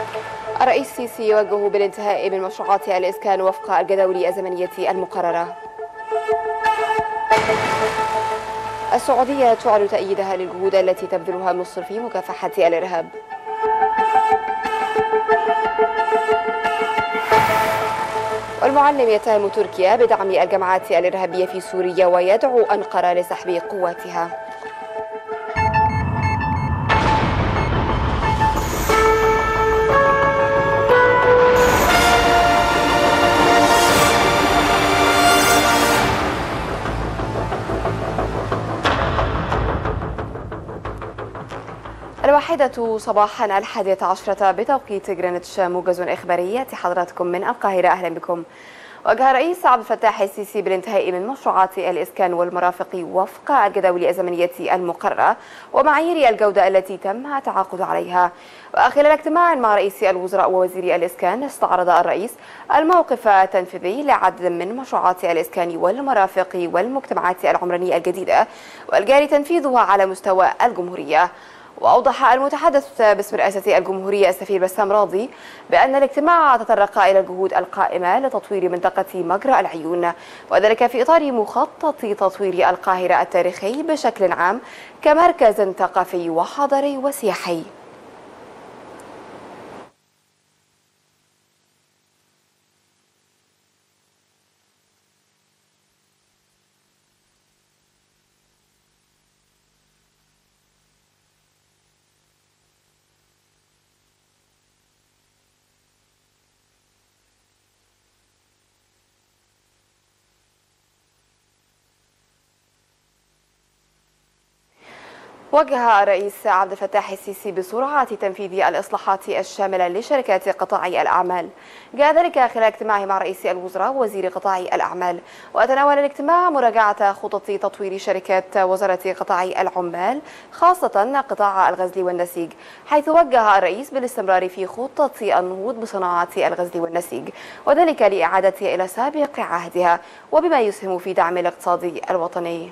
الرئيس السيسي يوجه بالانتهاء من مشروعات الإسكان وفق الجداول الزمنية المقررة. السعودية تعلن تأييدها للجهود التي تبذلها مصر في مكافحة الإرهاب. والمعلم يتهم تركيا بدعم الجماعات الإرهابية في سوريا ويدعو أنقرة لسحب قواتها. الواحدة صباحا 11 بتوقيت جرينتش، موجز إخباري يأتي حضراتكم من القاهرة. أهلا بكم. وجه الرئيس عبد الفتاح السيسي بالانتهاء من مشروعات الإسكان والمرافق وفق الجداول الزمنية المقررة ومعايير الجودة التي تم التعاقد عليها. وخلال اجتماع مع رئيس الوزراء ووزير الإسكان، استعرض الرئيس الموقف التنفيذي لعدد من مشروعات الإسكان والمرافق والمجتمعات العمرانية الجديدة والجاري تنفيذها على مستوى الجمهورية. وأوضح المتحدث باسم رئاسة الجمهورية السفير بسام راضي بأن الاجتماع تطرق إلى الجهود القائمة لتطوير منطقة مجرى العيون، وذلك في إطار مخطط تطوير القاهرة التاريخي بشكل عام كمركز ثقافي وحضري وسياحي. وجه الرئيس عبد الفتاح السيسي بسرعة تنفيذ الإصلاحات الشاملة لشركات قطاع الأعمال. جاء ذلك خلال اجتماعه مع رئيس الوزراء ووزير قطاع الأعمال. وتناول الاجتماع مراجعة خطط تطوير شركات وزارة قطاع العمال، خاصة قطاع الغزل والنسيج، حيث وجه الرئيس بالاستمرار في خطة النهوض بصناعة الغزل والنسيج، وذلك لإعادتها إلى سابق عهدها وبما يسهم في دعم الاقتصاد الوطني.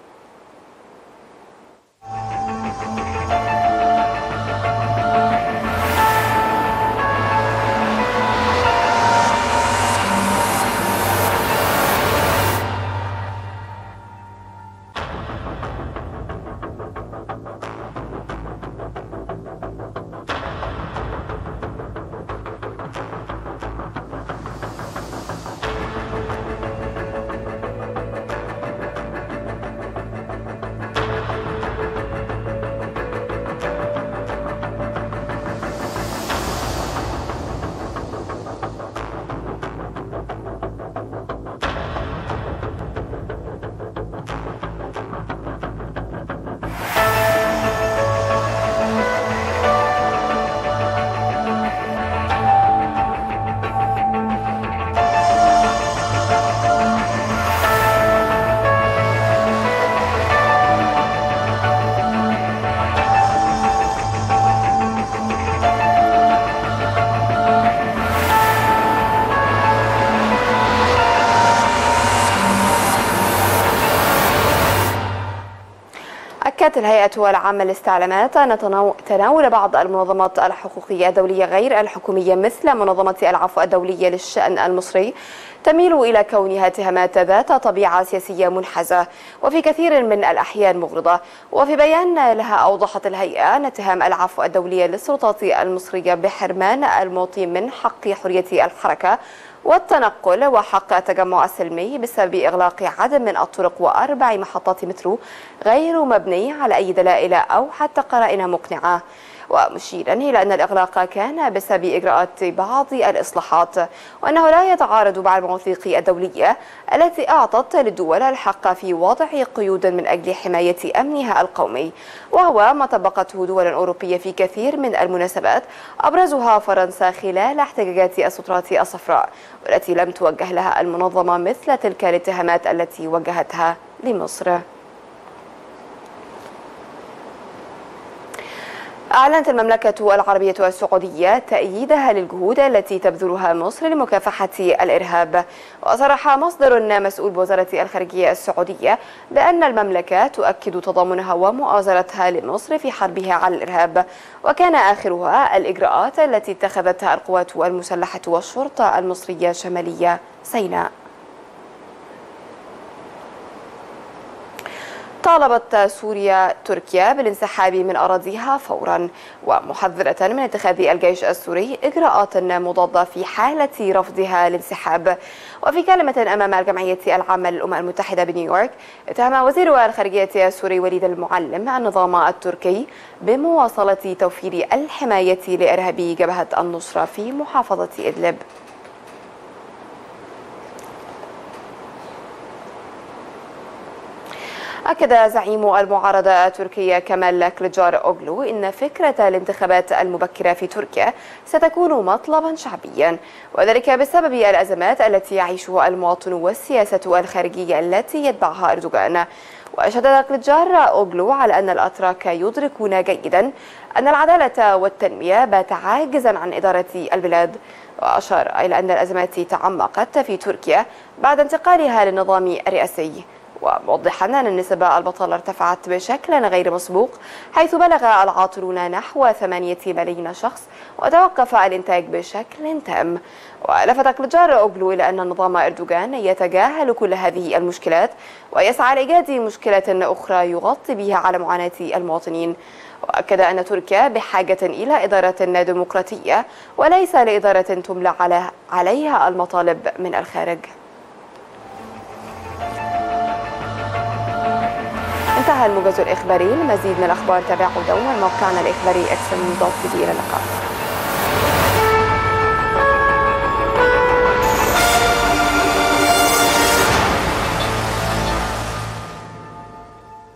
أكدت الهيئة العامة للاستعلامات أن تناول بعض المنظمات الحقوقية الدولية غير الحكومية مثل منظمة العفو الدولية للشأن المصري تميل إلى كونها اتهامات ذات طبيعة سياسية منحازة وفي كثير من الأحيان مغرضة. وفي بيان لها أوضحت الهيئة أن اتهام العفو الدولية للسلطات المصرية بحرمان المواطنين من حق حرية الحركة والتنقل وحق التجمع السلمي بسبب إغلاق عدد من الطرق و4 محطات مترو غير مبني على أي دلائل أو حتى قرائن مقنعة، ومشيرا إلى أن الإغلاق كان بسبب إجراءات بعض الإصلاحات، وأنه لا يتعارض مع المواثيق الدولية التي أعطت للدول الحق في وضع قيود من أجل حماية أمنها القومي، وهو ما طبقته دول أوروبية في كثير من المناسبات أبرزها فرنسا خلال احتجاجات السترات الصفراء، والتي لم توجه لها المنظمة مثل تلك الاتهامات التي وجهتها لمصر. أعلنت المملكة العربية السعودية تأييدها للجهود التي تبذلها مصر لمكافحة الإرهاب. وصرح مصدر مسؤول بوزارة الخارجية السعودية بأن المملكة تؤكد تضامنها ومؤازرتها لمصر في حربها على الإرهاب، وكان آخرها الإجراءات التي اتخذتها القوات المسلحة والشرطة المصرية شمالية سيناء. طالبت سوريا تركيا بالانسحاب من أراضيها فورا، ومحذرة من اتخاذ الجيش السوري إجراءات مضادة في حالة رفضها الانسحاب. وفي كلمة أمام الجمعية العامة للأمم المتحدة بنيويورك، اتهم وزير الخارجية السوري وليد المعلم النظام التركي بمواصلة توفير الحماية لإرهابي جبهة النصرة في محافظة إدلب. أكد زعيم المعارضة التركية كمال كليجداروغلو إن فكرة الانتخابات المبكرة في تركيا ستكون مطلبا شعبيا، وذلك بسبب الأزمات التي يعيشها المواطن والسياسة الخارجية التي يتبعها أردوغان. وأشاد كليجداروغلو على أن الأتراك يدركون جيدا أن العدالة والتنمية بات عاجزا عن إدارة البلاد، وأشار إلى أن الأزمات تعمقت في تركيا بعد انتقالها للنظام الرئاسي، وموضحا أن نسب البطالة ارتفعت بشكل غير مسبوق، حيث بلغ العاطلون نحو 8 ملايين شخص، وتوقف الإنتاج بشكل تام. ولفت كليجداروغلو إلى أن نظام أردوغان يتجاهل كل هذه المشكلات ويسعى لإيجاد مشكلة أخرى يغطي بها على معاناة المواطنين. وأكد أن تركيا بحاجة إلى إدارة ديمقراطية وليس لإدارة تملى عليها المطالب من الخارج. انتهى الموجز الإخباري. المزيد من الأخبار تابعوا دوما موقعنا الإخباري xnews.tv. إلى اللقاء.